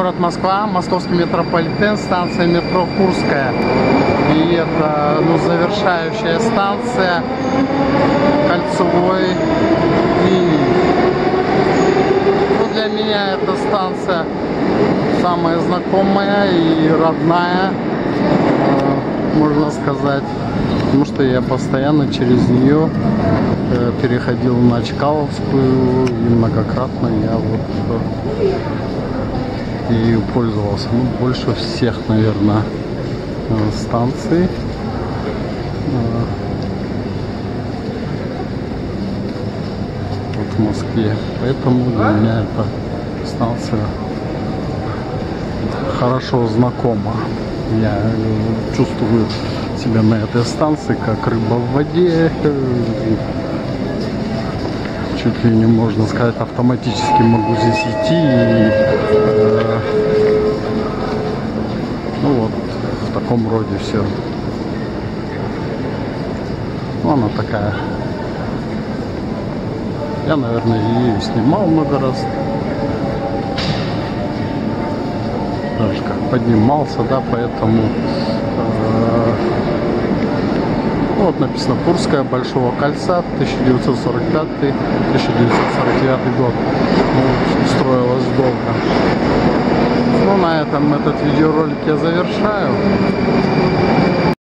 Город Москва, московский метрополитен, станция метро Курская. И это завершающая станция кольцевой линии. Для меня эта станция самая знакомая и родная, можно сказать, потому что я постоянно через нее переходил на Чкаловскую, и многократно я ею пользовался. Больше всех, наверное, станций. В Москве, поэтому для меня эта станция хорошо знакома. Я чувствую себя на этой станции как рыба в воде, чуть ли не, можно сказать, автоматически могу здесь идти и, в таком роде все. Она такая. Я, наверное, ее снимал много раз. Даже как поднимался, да, поэтому вот написано Курская, Большого кольца, 1945-1949 год. Строилась долго. На этом этот видеоролик я завершаю.